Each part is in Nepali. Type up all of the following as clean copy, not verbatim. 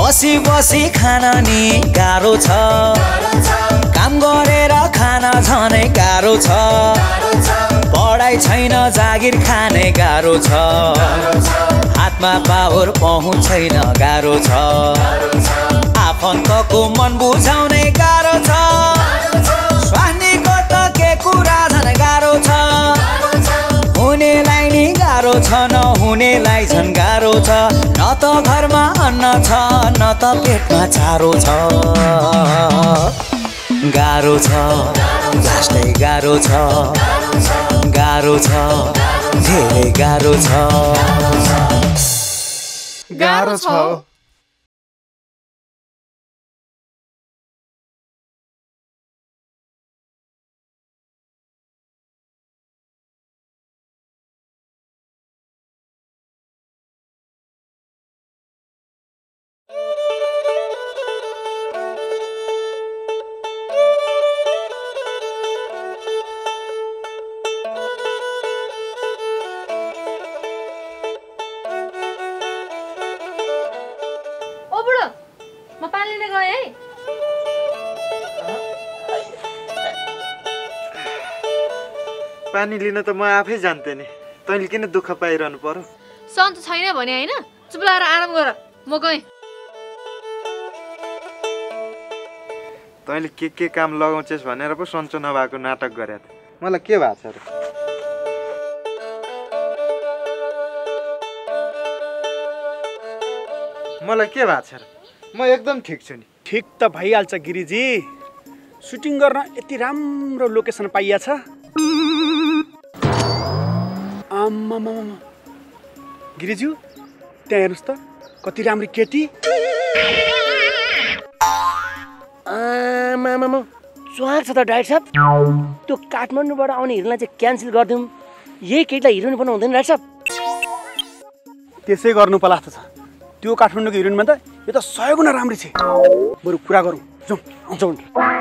बसी बसी खान नि गाह्रो छ, काम गरेर खान झनै गाह्रो छ, पढाइ छैन जागिर खाने गाह्रो छ, हातमा पावर पहुँच छैन गाह्रो छ, आफन्तको मन बुझाउने गाह्रो छ, स्वास्नीको त के कुरा झन् गाह्रो छ, हुनेलाई नि गाह्रो छ नहुनेलाई झन् गाह्रो छ, न त घरमा अन्न छ न त पेटमा चारो छ, गाह्रो छ लास्टै गाह्रो छ, गाह्रो छ धेरै गाह्रो छ, गाह्रो छ। पानी लिन त म आफै जान्थे नि, तैँले किन दुःख पाइरहनु पर्यो? सन्चो छैन भने हैन, चुप लाएर आराम गर, म गएँ। तैँले के काम लगाउँछस् भनेर पो सन्चो नभएको नाटक गरे त। मलाई के भएको छ र? मलाई के भएको छ र? म एकदम ठिक छु नि। ठिक त भइहाल्छ गिरिजी, सुटिङ गर्न यति राम्रो लोकेसन पाइया छ। आम्मामा गिरिज्यू त्यहाँ हेर्नुहोस् त कति राम्री केटी। आमामा च्वाक छ त डाइरेक्टर साहब, त्यो काठमाडौँबाट आउने हिरोलाई चाहिँ क्यान्सल गरिदिउँ, यही केटीलाई हिरोइन बनाउनु हुँदैन डाइरेक्टर साहब? त्यसै गर्नु पर्ला जस्तो छ, त्यो काठमाडौँको हिरोइनमा त यो त 100 गुणा राम्री छ। बरु कुरा गरौँ, जाउँ आउँछौँ।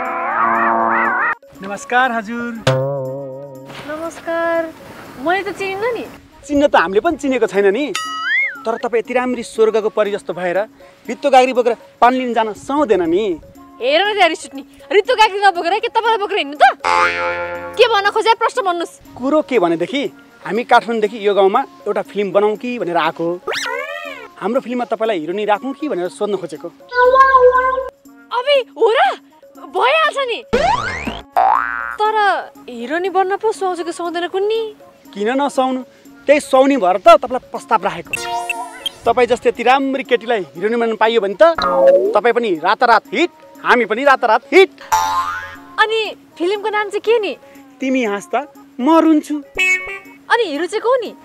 नमस्कार हजुर। नमस्कार, मैले त चिनिन्न नि। चिन्न त हामीले पनि चिनेको छैन नि, तर तपाईँ यति राम्री स्वर्गको परी जस्तो भएर रित्तो गाग्री बोकेर पानी लिन जान सुहाउँदैन नि। हेर न त्यहाँ रिस उठ्ने, रित्तो गाग्री नबोकेर के तपाईँलाई बोकेर हिँड्नु त? के भन्न खोजे प्रश्न भन्नुहोस्। कुरो के भनेदेखि हामी काठमाडौँदेखि यो गाउँमा एउटा फिल्म बनाऊँ कि भनेर आएको। हाम्रो फिल्ममा तपाईँलाई हिरोनी राखौँ कि भनेर सोध्न खोजेको। अबे हो र, भइहाल्छ नि। तर हिरोनी बन्न पो सुहाउँछ कि सुहाउँदैन कुन्नी? किन नसुहाउनु, त्यही सुहाउने भएर त तपाईँलाई प्रस्ताव राखेको। तपाईँ जस्तै यति राम्री केटीलाई हिरोनी बन्न पाइयो भने त तपाईँ पनि रातारात हिट, हामी पनि रातारात हिट। अनि फिल्मको नाम चाहिँ के नि? तिमी हाँस्दा म रुन्छु। अनि हिरो चाहिँ को नि?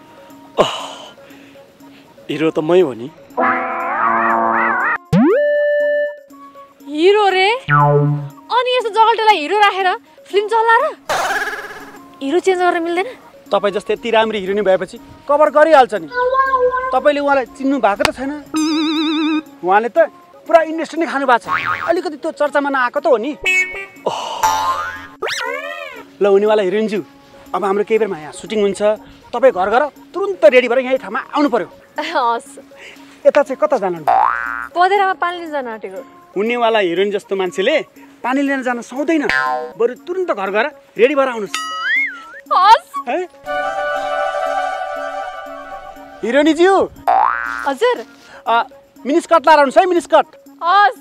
हिरो त मै हो नि। हिरो रे? अनि यस्तो जगल्टेलाई हिरो राखेर फिल्म चला र? हिरो चेन्ज गर्न मिल्दैन? तपाईँ जस्तै यति राम्री हिरोनी भएपछि कभर गरिहाल्छ नि। तपाईँले उहाँलाई चिन्नु भएको त छैन? उहाँले त पुरा इन्डस्ट्री नै खानु भएको छ, अलिकति त्यो चर्चामा नआएको त हो नि। ल हुनेवाला हिरोइनज्यू, अब हाम्रो केही बेरमा यहाँ सुटिङ हुन्छ, तपाईँ घर घर तुरुन्त रेडी भएर यही ठाउँमा आउनु पर्यो। हस्। यता चाहिँ कता जानु? पदेरामा पानी लिन जान आँटेको। हुनेवाला हिरोइन जस्तो मान्छेले पानी लिन जान सक्दैन, बरु तुरुन्त घर घर रेडी भएर आउनुहोस्। हस्। हिरोनीज्यू। हजुर। मिनिस्कर्ट लाएर आउनुहोस् है, मिनिस्कर्ट। हस्।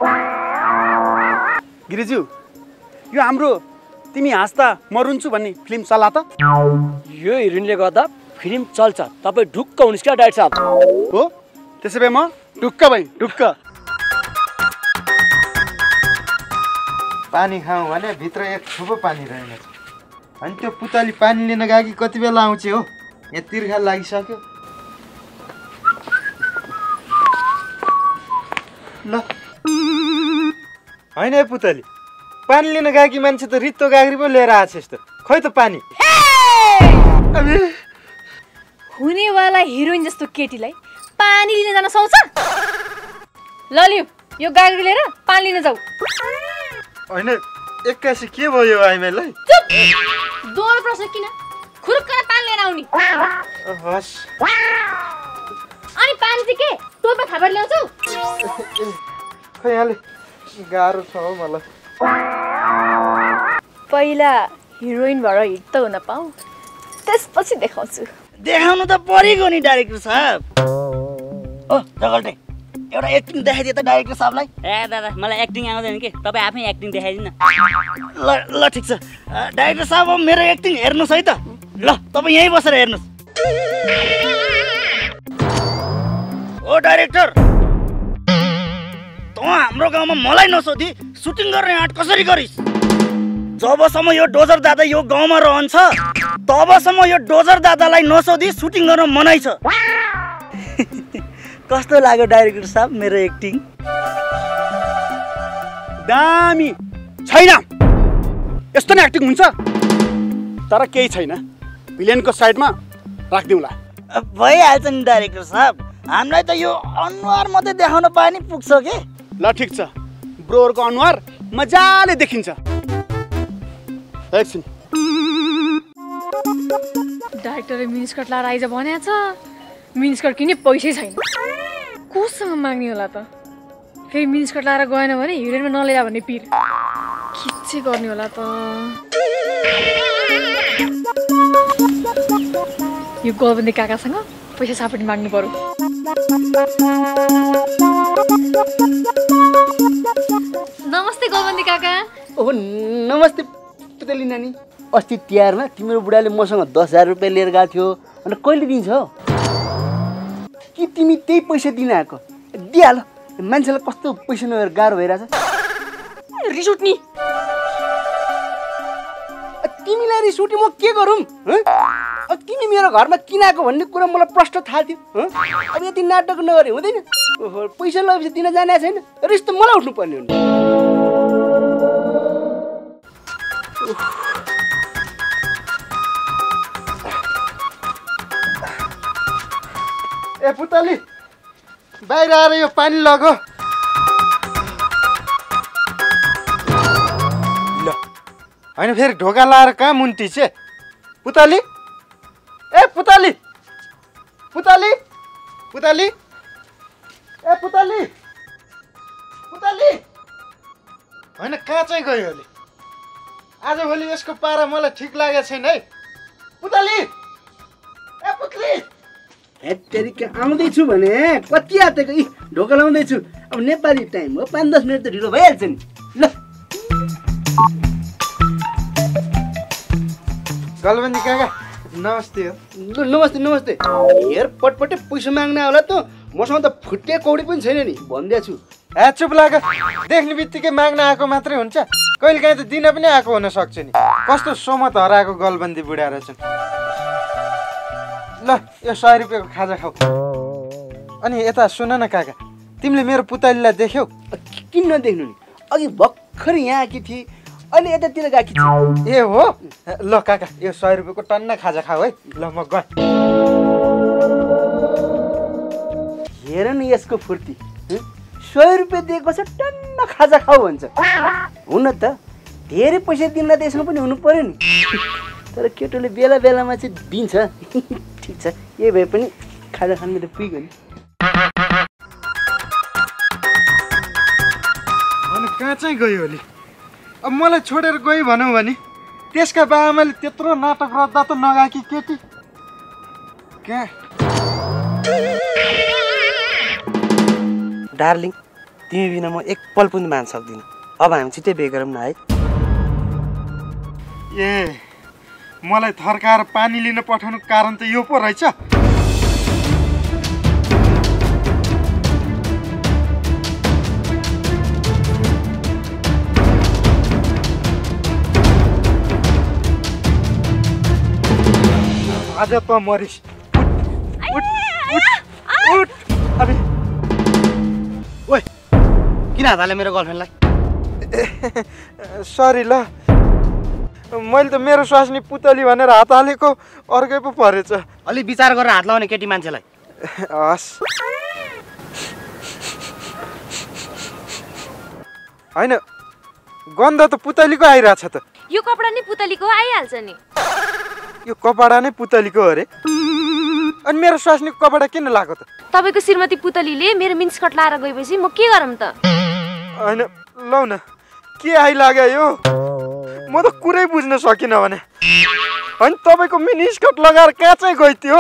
गिरिज्यू, यो हाम्रो तिमी हाँस्दा म रुन्छु भन्ने फिल्म चला त? यो हिरोइनले गर्दा फिल्म चल्छ, तपाईँ ढुक्क हुनुहोस् क्या डाइरेक्टर साहब। हो, त्यसो भए म ढुक्क भएँ, ढुक्क। पानी खाऊँ भने भित्र एक थुप्रो पानी रहेनछ। अनि त्यो पुतली पानी लिन गएकी कति बेला आउँछ हो? यहाँ तिर्खा लागिसक्यो। ल होइन है पुतली, पानी लिन गएकी मान्छे त रित्तो गाग्री पो लिएर आएको छ। खै त पानी। हुनेवाला हिरोइन जस्तो केटीलाई पानी लिन जान सक्छ? ल लिऊ, यो गाग्री लिएर पानी लिन जाऊ। होइन, एक्कासी के भयो आइमाईलाई? चुप! दोहोरो प्रश्न किन? खुरुक्क पानी लिएर आउनी। हस्। अनि पानी चाहिँ के? टोपा खाबर ल्याउँछौ? खै यहाँले गाह्रो छ हौ मलाई। पहिला हिरोइन भएर हिट त हुन पाऊ, त्यसपछि देखाउँछु। देखाउनु त परेको नि डाइरेक्टर साहब। ओ जगल्टे एउटा एक्टिङ देखाइदिए त डाइरेक्टर साहबलाई। ए दादा मलाई एक्टिङ आउँदैन के, तपाईँ आफै एक्टिङ देखाइदिनु न। ल ठिक छ डाइरेक्टर साहब अब मेरो एक्टिङ हेर्नुहोस् है त। ल तपाईँ यहीँ बसेर हेर्नुहोस्। ओ डाइरेक्टर तँ हाम्रो गाउँमा मलाई नसोधी सुटिङ गर्ने आँट कसरी गरिस्? जबसम्म यो डोजर दादा यो गाउँमा रहन्छ तबसम्म यो डोजर दादालाई नसोधी सुटिङ गर्न मनाइ छ। कस्तो लाग्यो डाइरेक्टर साहब मेरो एक्टिङ? दामी छैन, यस्तो नै एक्टिङ हुन्छ। तर केही छैन, भिलेनको साइडमा राखिदिउँला। भइहाल्छ नि डाइरेक्टर साहब, हामीलाई त यो अनुहार मात्रै देखाउन पाए नि पुग्छ के। ल ठिक छ, ब्रोहरूको अनुहार मजाले देखिन्छ। एकछिन डाइरेक्टरले मिनिस्कर्ट लाएर आइज भनेको छ, मिनिस्कर्ट किन्ने पैसै छैन। कोसँग माग्ने होला त? फेरि मिनिस्कर्ट लाएर गएन भने हिरोइनमा नलिएर भन्ने पिर के चाहिँ गर्ने होला त? यो गोलबन्दी काकासँग पैसा सापटी माग्नु पर्यो। नमस्ते गोलबन्दी काका। ओहो नमस्ते पुतली नानी। अस्ति तिहारमा तिम्रो बुढाले मसँग 10,000 रुपियाँ लिएर गएको थियो, अनि कहिले दिन्छ कि तिमी त्यही पैसा दिन आएको? दिइहाल, मान्छेलाई कस्तो पैसा नभएर गाह्रो भइरहेछ। रिस उठ्ने तिमीलाई रिस उठ्यो म के गरौँ? अब तिमी मेरो घरमा किन आएको भन्ने कुरा मलाई प्रश्न थाहा थियो। अब यति नाटक नगरे हुँदैन। ओहो पैसा लगेपछि दिन जाने छैन, रिस त मलाई उठ्नु पर्ने हो। ए पुतली बाहिर आएर यो पानी लगो। ल होइन फेरि ढोका लाएर कहाँ मुन्टी छे? पुतली ए पुतली पुतली पुतली ए पुतली पुतली होइन कहाँ चाहिँ गयो अहिले? आजभोलि यसको पारा मलाई ठिक लागेको छैन है। पुतली ए पुतली हेत्तेरिका आउँदैछु भने कति आँटेको यी ढोका लाउँदैछु। अब नेपाली टाइम हो, 5-10 मिनट त ढिलो भइहाल्छ नि। ल गलबन्दी काका नमस्ते हो। नमस्ते नमस्ते। हेर पटपटे पैसा माग्ने होला त, मसँग त फुटे कौडी पनि छैन नि भन्दैछु। ए चुप लाग, देख्ने बित्तिकै माग्न आएको मात्रै हुन्छ, कहिलेकाहीँ त दिन पनि आएको हुन सक्छ नि। कस्तो सोमत हराएको गलबन्दी बुढा रहेछन्। ल यो 100 रुपियाँको खाजा खाऊ। अनि यता सुन न काका, तिमीले मेरो पुतलीलाई देख्यौ? किन नदेख्नु नि, अघि भर्खर यहाँ आएकी थिए, अहिले यतातिर गएकी थिए। ए हो? ल काका यो 100 रुपियाँको टन्न खाजा खाऊ है। ल म गएँ। हेर न यसको फुर्ती, 100 रुपियाँ दिएको छ टन्न खाजा खाऊ भन्छ। हुन त धेरै पैसा दिन त्यसमा पनि हुनु पर्यो नि, तर केटोले बेला बेलामा चाहिँ दिन्छ। ठिक छ, यही भए पनि खाजा खानु त पुग्यो नि। अनि कहाँ चाहिँ गयो अहिले? अब मलाई छोडेर गयो भनौँ भने त्यसका बाआमाले त्यत्रो नाटक रद्दा त नगाएकी केटी कहाँ? डार्लिङ तिमी बिना म एक पल पनि मान सक्दिनँ। अब हामी छिट्टै बिहे गरौँ न है। ए मलाई थर्काएर पानी लिन पठाउनुको कारण त यो पो रहेछ। आज त मरिस। उठ उठ उठ। अबे ओए किन हात हाले मेरो गर्लफ्रेन्डलाई? सरी ल, मैले त मेरो स्वास्नी पुतली भनेर हात हालेको, अर्कै पो परेछ। अलि विचार गरेर हात लगाउने केटी मान्छेलाई। हस् होइन, गन्ध त पुतलीको आइरहेछ त। यो कपडा नै पुतलीको आइहाल्छ नि। यो कपडा नै पुतलीको अरे? अनि मेरो स्वास्नीको कपडा किन लगाएको त? तपाईँको श्रीमती पुतलीले मेरो मिन्सकट लाएर गएपछि म के गरौँ त? होइन लौ न, के आइलाग्यो यो? म त कुरै बुझ्न सकिनँ भने। अनि तपाईँको मिनिस्कट लगाएर कहाँ चाहिँ गइथ्यो?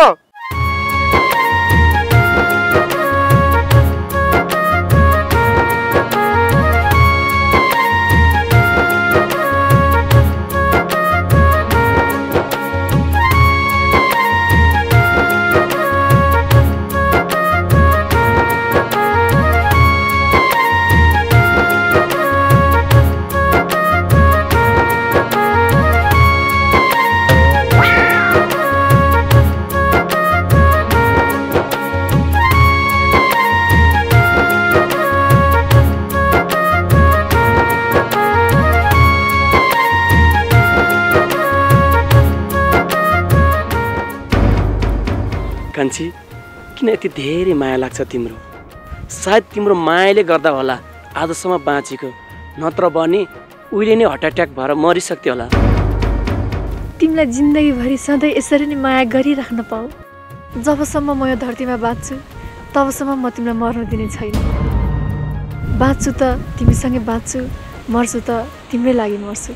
कान्छी, किन यति धेरै माया लाग्छ तिम्रो? सायद तिम्रो मायाले गर्दा होला आजसम्म बाँचेको, नत्र भने उहिले नै हार्ट एट्याक भएर मरिसक्थ्यो होला। तिमीलाई जिन्दगीभरि सधैँ यसरी नै माया गरिराख्न पाऊ। जबसम्म म यो धरतीमा बाँच्छु तबसम्म म तिमीलाई मर्न दिने छैन। बाँच्छु त तिमीसँगै बाँच्छु, मर्छु त तिम्रै लागि मर्छु।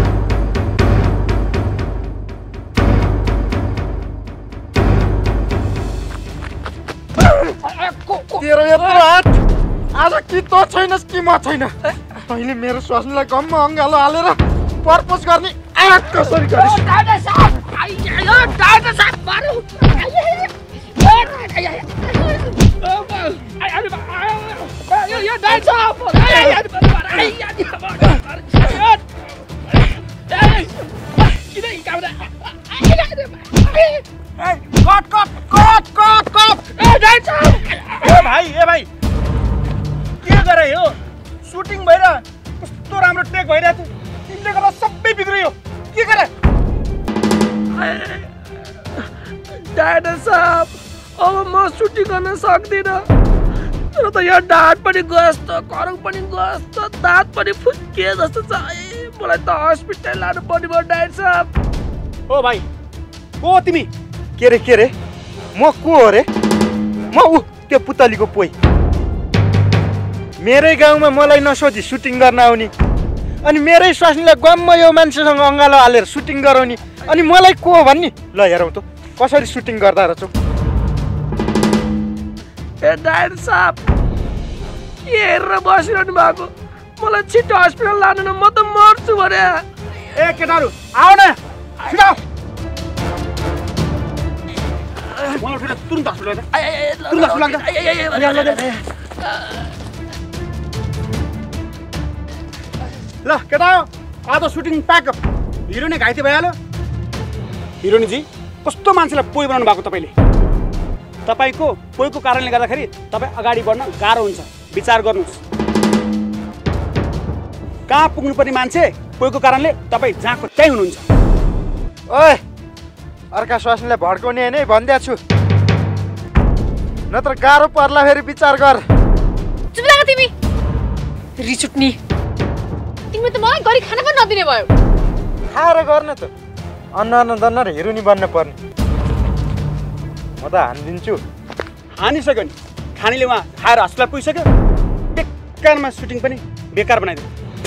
तेरो यत्रो हात आज कि तँ छैनस् कि म छैन। तैँले मेरो स्वास्नीलाई गममा अङ्गालो हालेर प्रपोज गर्ने आँट कसरी गरिस्? ए भाइ के गरे यो? सुटिङ भएर कस्तो राम्रो टेक भइरहेको थियो, तिमीले गर्दा सबै बिग्रियो। के गरे? डाइरेक्टर साहब, अब म सुटिङ गर्न सक्दिनँ। तर त यहाँ ढाड पनि गएछ त, करङ पनि गएछ त, दाँत पनि फुत्किए जस्तो छ। मलाई त हस्पिटल लानु पर्ने भयो डाइरेक्टर साहब। ओ भाइ, को तिमी? के रे म को हो रे? म ऊ त्यो पुतलीको पोइ। मेरै गाउँमा मलाई नसोधी सुटिङ गर्न आउने, अनि मेरै स्वास्नीलाई गममा यो मान्छेसँग अङ्गालो हालेर सुटिङ गराउने, अनि मलाई को हो भन्ने? ल हेरौँ त कसरी सुटिङ गर्दा रहेछौ। ए डाइरेक्टर साहब, के हेरेर बसिरहनु भएको? मलाई छिटो हस्पिटल लानु न, म त मर्छु भने। ए केटाहरू आऊ न, छिटो मलाई उठेर तुरुन्त हस्पिटल ल केटा, आज सुटिङ प्याकअप। हिरोनी घाइते भइहाल्यो। हिरोनीजी, कस्तो मान्छेलाई पोइ बनाउनु भएको तपाईँले? तपाईँको पोइको कारणले गर्दाखेरि तपाईँ अगाडि बढ्न गाह्रो हुन्छ। विचार गर्नुहोस्। कहाँ पुग्नुपर्ने मान्छे पोइको कारणले तपाईँ जहाँको त्यहीँ हुनुहुन्छ। ओए, अर्का स्वास्नीलाई भड्काउने नै भनिदिएको छु, नत्र गाह्रो पर्ला। फेरि विचार गर। चुप लाग तिमी, रिस उठ्ने। तिमीले त मलाई गरी खाना पनि नदिने भयो। खाएर गर्न त अन्न दन्न हिरोनी बन्न पर्ने। म त हानिदिन्छु। हानिसक्यो नि, खानीले उहाँ खाएर हस्पिटल पुगिसक्यो। बेकारमा सुटिङ पनि बेकार बनाइदियो।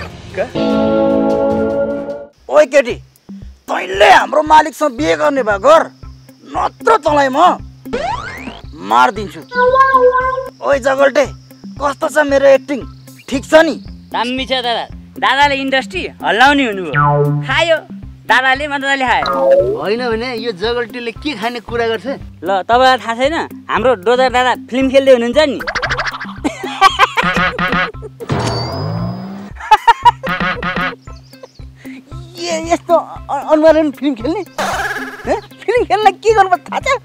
ओइ केटी, तैँले हाम्रो मालिकसँग बिहे गर्ने भए गर, नत्र तँलाई म मारिदिन्छु। ओइ जगल्टे, कस्तो छ मेरो एक्टिङ? ठिक छ नि? दामी छ दादा। दादाले इन्डस्ट्री हल्लाउने हुनुभयो। खायो दादाले, मजाले खायो। होइन भने यो जगल्टीले के खाने कुरा गर्छ? ल तपाईँलाई थाहा छैन, हाम्रो डोजर दादा फिल्म खेल्दै हुनुहुन्छ नि। यस्तो अनुहारमा फिल्म खेल्ने? फिल्म खेल्न के गर्नु थाहा छ?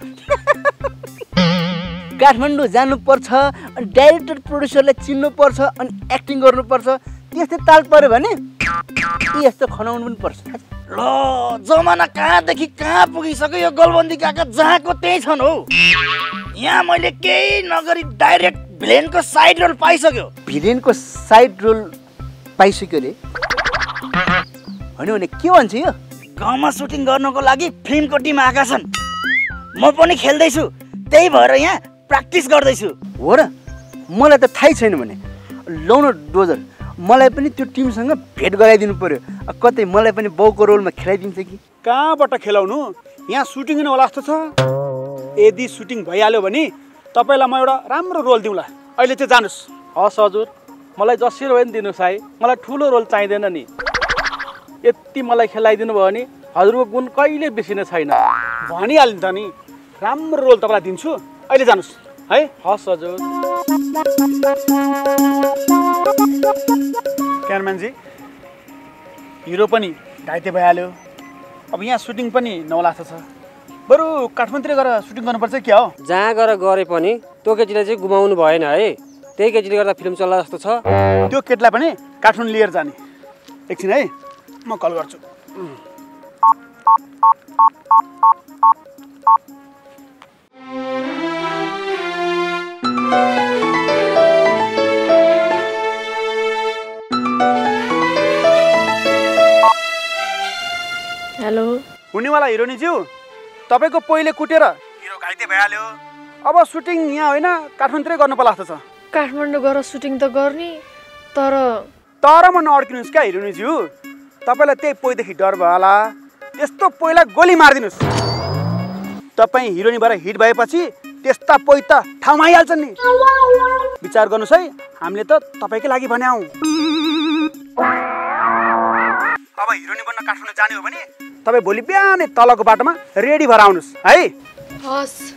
काठमाडौँ जानुपर्छ, अनि डाइरेक्टर प्रोड्युसरलाई चिन्नुपर्छ, अनि एक्टिङ गर्नुपर्छ। त्यस्तै ताल पऱ्यो भने यस्तो खनाउनु पनि पर्छ। ल जमाना कहाँदेखि कहाँ पुगिसक्यो। यो गलबन्दी काका जहाँको त्यही छन् हौ। यहाँ मैले केही नगरी डाइरेक्ट भिलेनको साइड रोल पाइसक्यो। भिलेनको साइड रोल पाइसक्यो रे? होइन भने के भन्छ यो? गाउँमा सुटिङ गर्नको लागि फिल्मको टिम आएका छन्। म पनि खेल्दैछु, त्यही भएर यहाँ प्र्याक्टिस गर्दैछु। हो र? मलाई त थाहै छैन भने। लौ न डोजर, मलाई पनि त्यो टिमसँग भेट गराइदिनु पर्यो। कतै मलाई पनि बाउको रोलमा खेलाइदिन्छ कि? कहाँबाट खेलाउनु? यहाँ सुटिङ नै होला जस्तो छ। यदि सुटिङ भइहाल्यो भने तपाईँलाई म एउटा राम्रो रोल दिउँला। अहिले चाहिँ जानुहोस्। हस् हजुर, मलाई जसरी भए पनि दिनुहोस् है, मलाई ठुलो रोल चाहिँदैन नि। यति मलाई खेलाइदिनु भयो भने हजुरको गुण कहिले बिर्सिने छैन। भनिहाल्नु त नि, राम्रो रोल तपाईँलाई दिन्छु। अहिले जानुहोस् है। हस् हजुर। क्यामराम्यानजी, हिरो पनि घाइते भइहाल्यो, अब यहाँ सुटिङ पनि नहोला जस्तो छ। बरु काठमाडौँतिर गएर सुटिङ गर्नुपर्छ क्या हो? जहाँ गएर गरे पनि त्यो केटीलाई चाहिँ गुमाउनु भएन है। त्यही केटीले गर्दा फिल्म चल्ला जस्तो छ। त्यो केटीलाई पनि काठमाडौँ लिएर जाने। एकछिन है, म कल गर्छु। हेलो, हुनेवाला हिरोइनज्यू, तपाईँको पहिले कुटेर हिरो घाइते भइहाल्यो। अब सुटिङ यहाँ होइन, काठमाडौँतिरै गर्नु पर्ला जस्तो छ। काठमाडौँ गएर सुटिङ त गर्ने, तर म नअड्किनुहोस् क्या हिरोइनज्यू। तपाईँलाई त्यही पहिदेखि डर भयो होला। त्यस्तो पहिला गोली मारिदिनुहोस्। तपाईँ हिरोइन भएर हिट भएपछि त्यस्ता पोइ त ठाउँमा आइहाल्छन् नि। विचार गर्नुहोस् है, हामीले त तपाईँकै लागि भन्यौँ। अब हिरोइन बन्न काठमाडौँ जाने हो भने तपाईँ भोलि बिहानै तलको बाटोमा रेडी भएर आउनुहोस् है। हस्।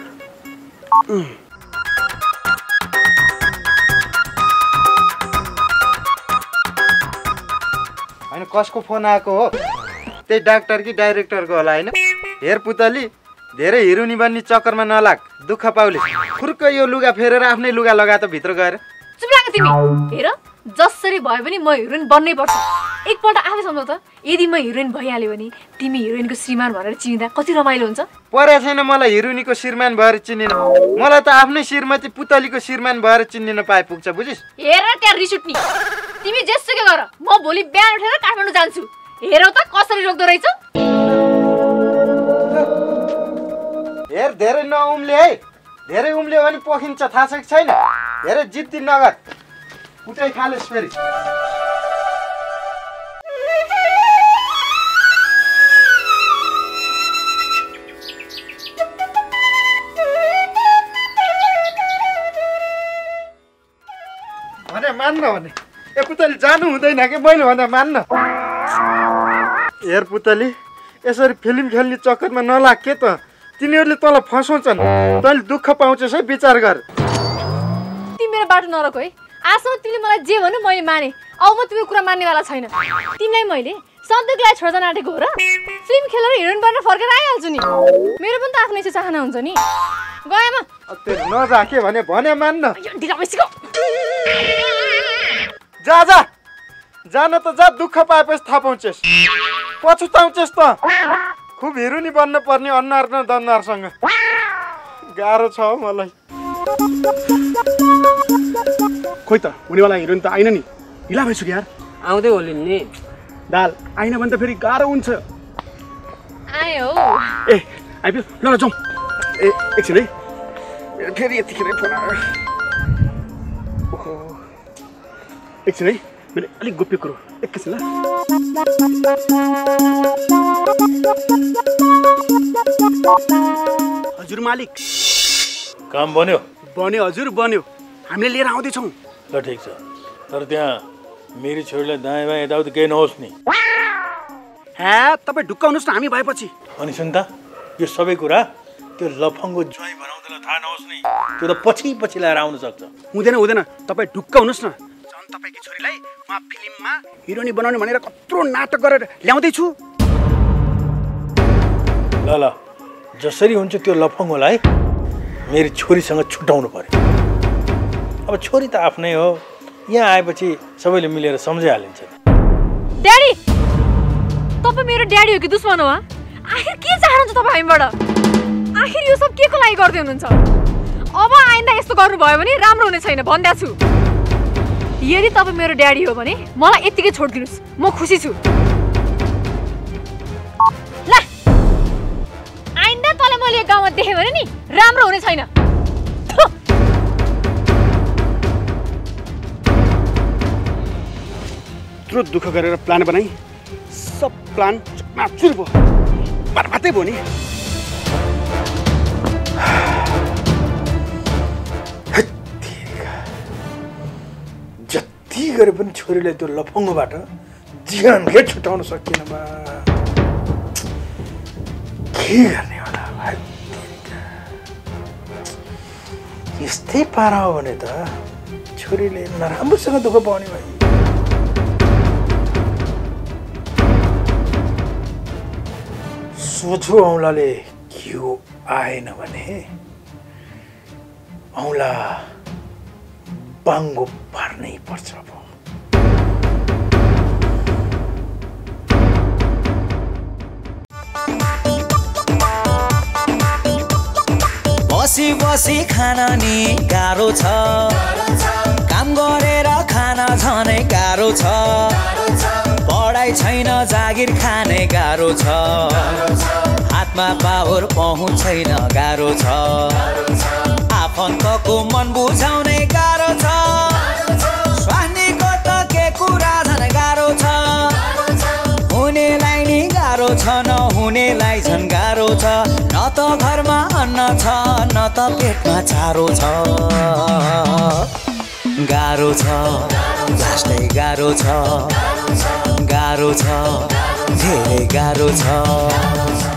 होइन, कसको फोन आएको हो? त्यही डाक्टर कि डाइरेक्टरको होला होइन? हेर पुतली, धेरै हिरोनी बन्ने चक्करमा नलाग, दुःख पाउले। खुर्क यो लुगा फेरेर आफ्नै लुगा लगा त भित्र गएर। चुप लाग तिमी। हेर, जसरी भए पनि म हिरोइन बन्नै पर्छ। एकपल्ट आफै सम्झौ त, यदि म हिरोइन भइहाल्यो भने तिमी हिरोइनको श्रीमान भनेर चिनिँदा कति रमाइलो हुन्छ। परे छैन मलाई हिरोइनीको श्रीमान भएर चिनिन। मलाई त आफ्नै श्रीमती पुतलीको श्रीमान भएर चिनिन पाए पुग्छ, बुझिस्? हेर त्यहाँ रिस उठ्ने। तिमी जेसुकै गर, म भोलि बिहान उठेर काठमाडौँ जान्छु। हेरौ त कसरी रोक्दो रहेछ। हेर, धेरै नउम्ले है। धेरै उम्ल्यो भने पोखिन्छ, थाहा छ कि छैन? धेरै जिद्दी नगर, उठै खालेस् फेरि। भने मान्न भने ए पुतली जानु हुँदैन कि मैले भने मान्न। हेर पुतली, यसरी फिल्म खेल्ने चक्करमा नलाग के त। तिनीहरूले तँलाई फसाउँछन्, तैँले दुःख पाउँछस् है, विचार गर। तिमी मेरो बाटो नरोक है। आजसम्म तिमीले मलाई जे भन्नु मैले माने। अब म तिम्रो कुरा मान्नेवाला छैन। तिमीलाई मैले सधैँको लागि छोड्दा नाटेको हो र? फिल्म खेलेर हिरोइन बनेर फर्केर आइहाल्छु नि। मेरो पनि त आफ्नो इच्छा चाहना हुन्छ नि। गएमा नजा के भने मान्न। ढिला भइसक्यो। जा जा, जान त जा, दुःख पाएपछि थाहा पाउँछस्, पछुताउँछस् त। खुब हिरोनी बन्न पर्ने अनुहार न दनुहारसँग। गाह्रो छ हौ मलाई। खोइ त, हुनेवाला हिरोइन त आइन नि। ढिला भइसक्यो यार। आउँदै होलिन् नि। दाल आइन भने त फेरि गाह्रो हुन्छ। आयो। ए आइपुग्यो, ल जाउँ। ए एकछिन है, मेरो फेरि यतिखेर फोन आयो। एकछिन है, मैले अलिक गोप्य कुरो। एकछिन ल। हजुर मालिक। काम बन्यो? बन्यो हजुर, बन्यो। हामीले लिएर आउँदैछौँ। ल ठिक छ, तर त्यहाँ मेरी छोरीलाई दायाँ बायाँ यताउति केही नहोस् नि। हे, तपाईँ ढुक्क हुनुहोस् न, हामी भएपछि। अनि सुन त, यो सबै कुरा त्यो लफङ्गो ज्वाइँ बनाउँदैन थाहा नहोस् नि। त्यो त पछि पछि ल्याएर आउन सक्छ। हुँदैन हुँदैन, तपाईँ ढुक्क हुनुहोस् न। झन् तपाईँकी छोरीलाई म फिल्ममा हिरोइनी बनाउने भनेर कत्रो नाटक गरेर ल्याउँदैछु। ल ल, जसरी हुन्छ त्यो लफङ्गोलाई मेरी छोरीसँग छुटाउनु पर्यो। अब छोरी त आफ्नै हो, यहाँ आएपछि सबैले मिलेर सम्झाइहालिन्छ। ड्याडी, तपाईँ मेरो ड्याडी हो कि दुश्मन हो? आखिर के चाहनुहुन्छ तपाईँ हामीबाट? आखिर यो सब के को लागि गर्दै हुनुहुन्छ? अब आइन्दा यस्तो गर्नुभयो भने राम्रो हुने छैन भन्दै छु। यदि तपाईँ मेरो ड्याडी हो भने मलाई यतिकै छोडिदिनुहोस्, म खुसी छु। ल, आइन्दा तँलाई मैले गाउँमा देख्यो भने नि राम्रो हुने छैन। यत्रो दुःख गरेर प्लान बनाई सब प्लान चुर भयो, बर्बादै भयो नि। जति गरे पनि छोरीलाई त्यो लफङ्गोबाट जीवनकै छुटाउन सकिएन बा। के गर्ने होला भाइ? यस्तै पारा हो भने त छोरीले नराम्रोसँग दुःख पाउने भाइ। सोचो औँलाले घिउ आएन भने औँला बाङ्गो पार्नै पर्छ। अब बसी बसी खान नि गाह्रो छ, काम गरेर खान झनै गाह्रो छ, पढाइ छैन जागिर खाने गाह्रो छ, हातमा पावर पहुँच छैन गाह्रो छ, आफन्तको मन बुझाउने गाह्रो छ, स्वास्नीको त के कुरा झन् गाह्रो छ, हुनेलाई नि गाह्रो छ नहुनेलाई झन् गाह्रो छ, न त घरमा अन्न छ न त पेटमा चारो छ, गाह्रो छ लास्टै गाह्रो छ, गाह्रो छ धेरै गाह्रो छ।